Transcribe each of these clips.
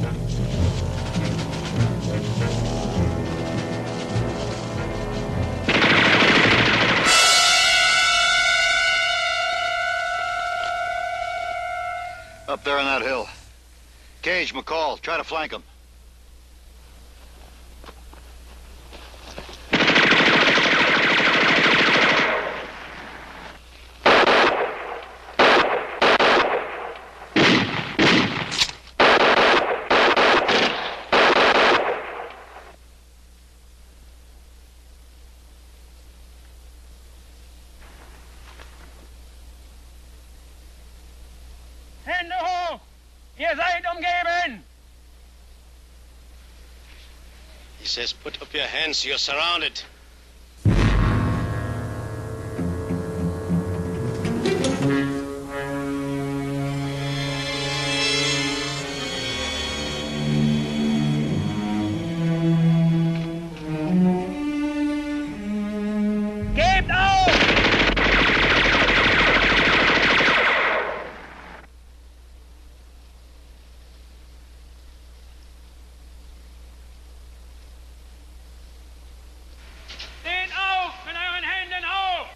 Up there on that hill. Cage, McCall, try to flank him. Hände hoch! Ihr seid umgeben! He says, put up your hands, you're surrounded. Gebt auf! Steht auf mit euren Händen hoch!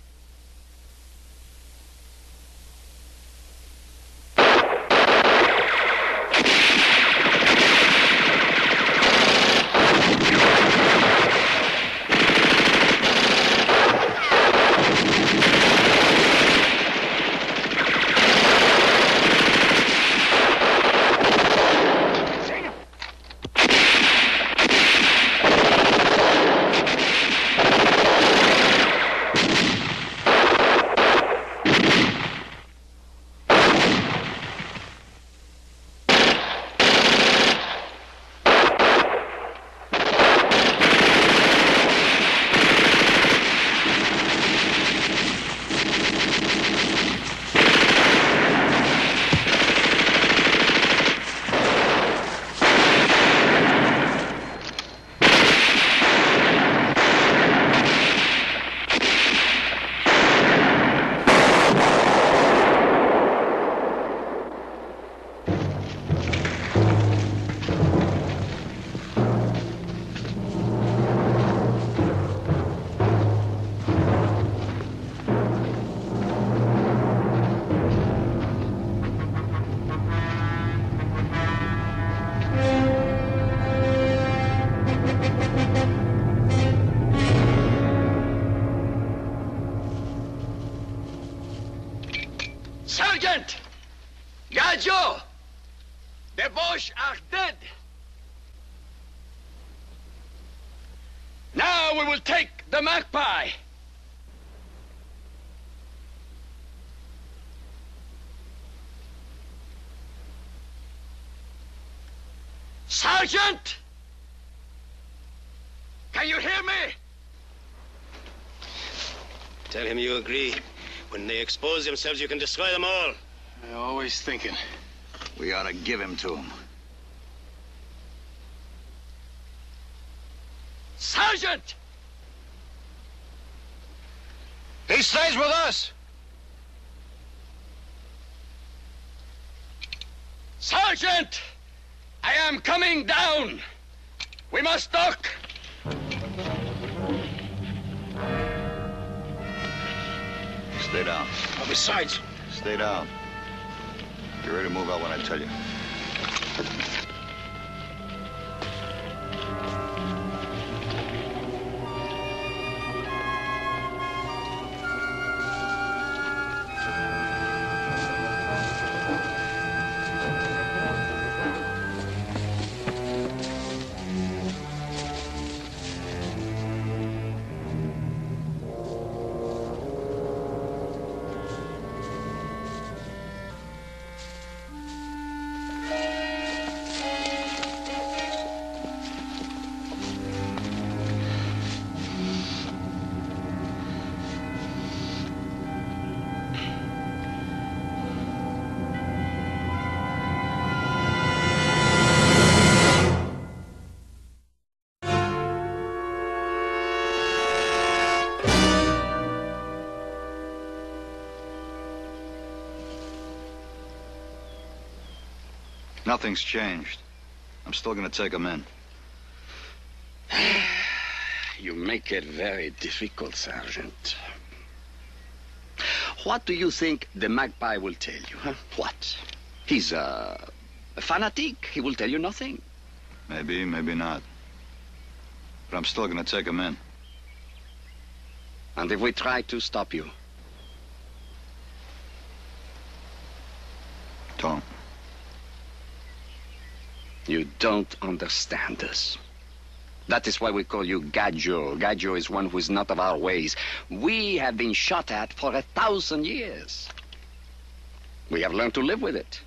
Sergeant! Gaggio! The Boche are dead! Now we will take the Magpie! Sergeant! Can you hear me? Tell him you agree. When they expose themselves, you can destroy them all. I'm always thinking. We ought to give him to him. Sergeant! He stays with us! Sergeant! I am coming down! We must talk! Stay down. Besides, Stay down. Get ready to move out when I tell you. Nothing's changed. I'm still gonna take him in. You make it very difficult, Sergeant. What do you think the Magpie will tell you, huh? What? He's a fanatic. He will tell you nothing. Maybe, maybe not. But I'm still gonna take him in. And if we try to stop you? Don't. You don't understand us. That is why we call you Gadjo. Gadjo is one who is not of our ways. We have been shot at for 1,000 years. We have learned to live with it.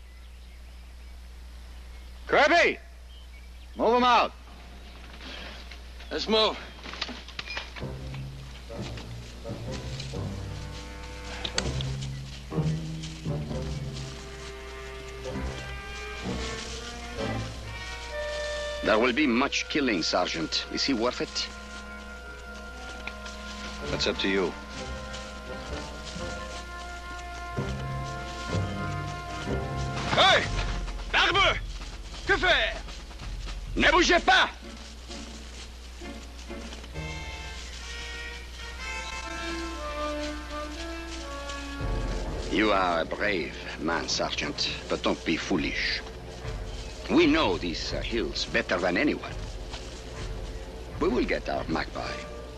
Kirby! Move him out. Let's move. There will be much killing, Sergeant. Is he worth it? That's up to you. Hey! Barbe! Que faire? Ne bougez pas! You are a brave man, Sergeant, but don't be foolish. We know these hills better than anyone. We will get our Magpie.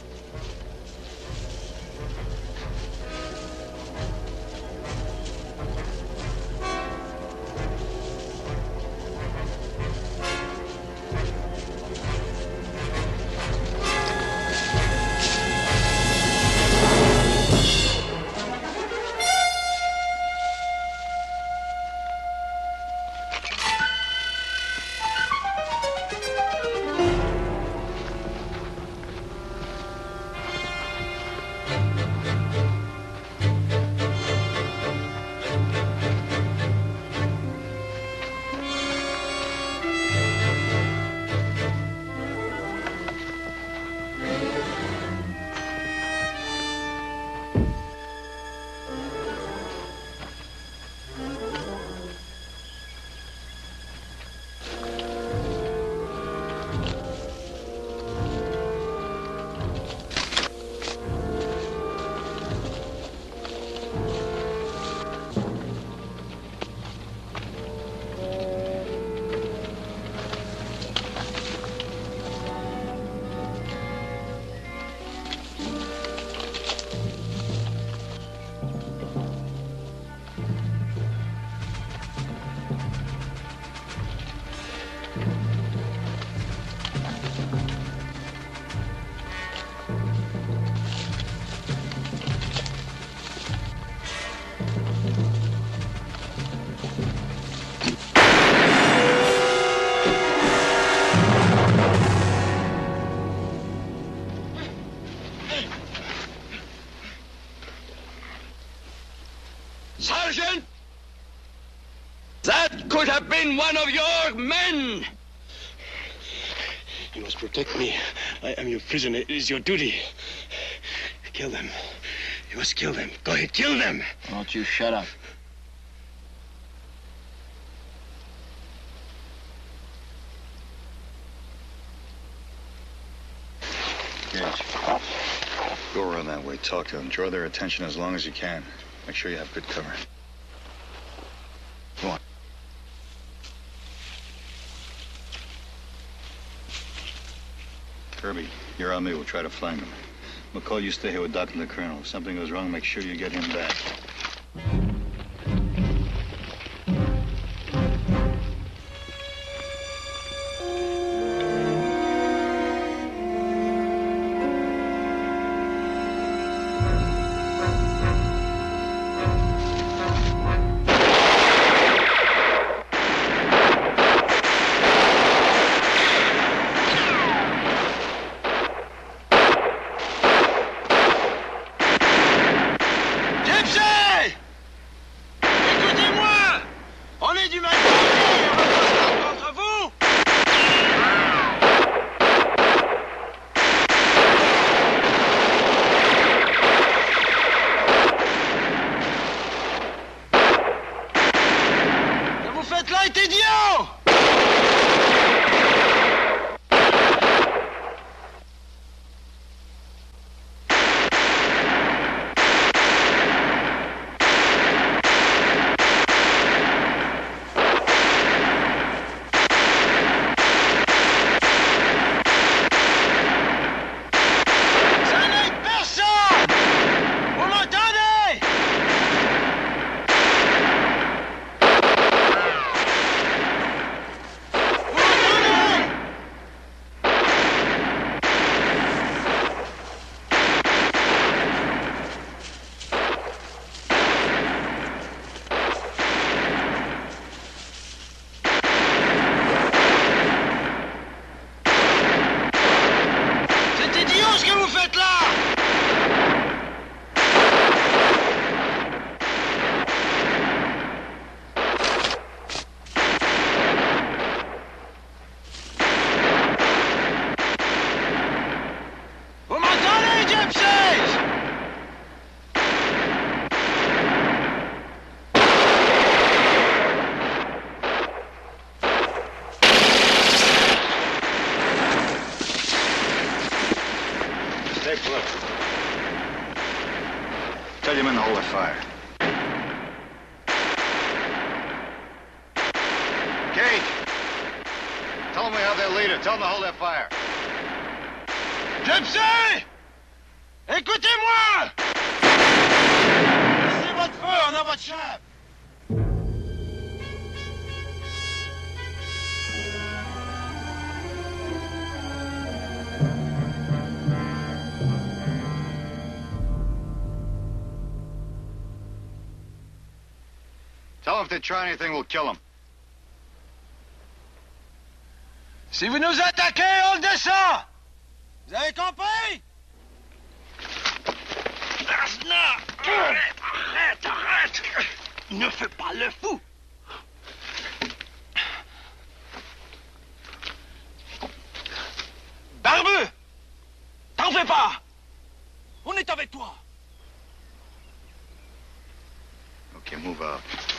Sergeant! That could have been one of your men! You must protect me. I am your prisoner. It is your duty. Kill them. You must kill them. Go ahead, kill them! Why don't you shut up? Gage, go around that way, talk to them, draw their attention as long as you can. Make sure you have good cover. Go on. Kirby, you're on me. We'll try to find him. McCall, you stay here with Doc and the Colonel. If something goes wrong, make sure you get him back. hold their fire. Gage! Tell them we have their leader. Tell them to hold their fire. Gypsy! Écoutez-moi! Laissez votre feu, on a votre chef! Tell them if they try anything, we'll kill them. Si vous nous attaquez, on descend! Vous avez compris? Arrête! Ne fais pas le fou! Barbu! T'en fais pas! On est avec toi! Okay, move out.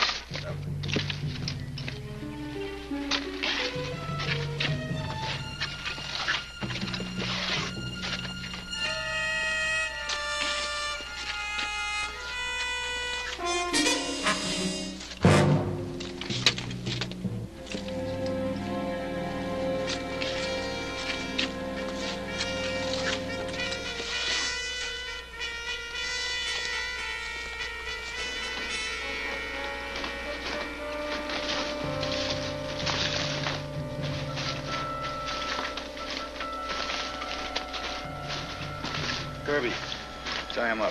Kirby, tie him up.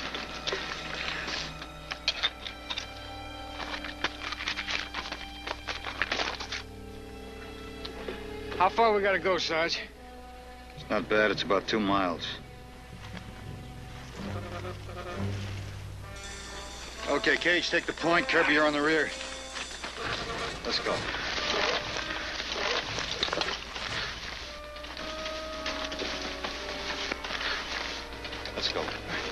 How far we gotta go, Sarge? It's not bad. It's about 2 miles. Okay, Cage, take the point. Kirby, you're on the rear. Let's go. Let's go.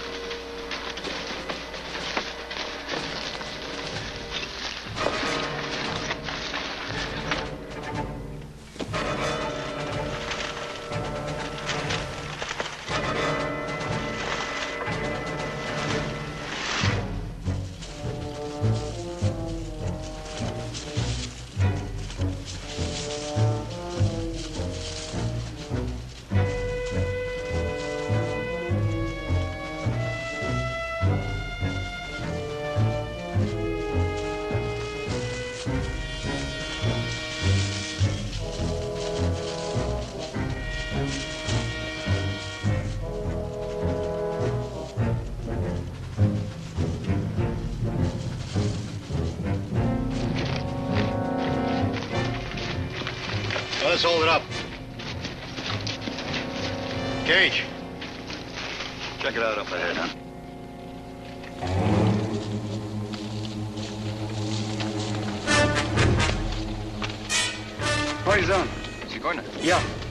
Let's hold it up. Cage. Check it out up ahead, huh? Horizon. Zigeuner. Ja.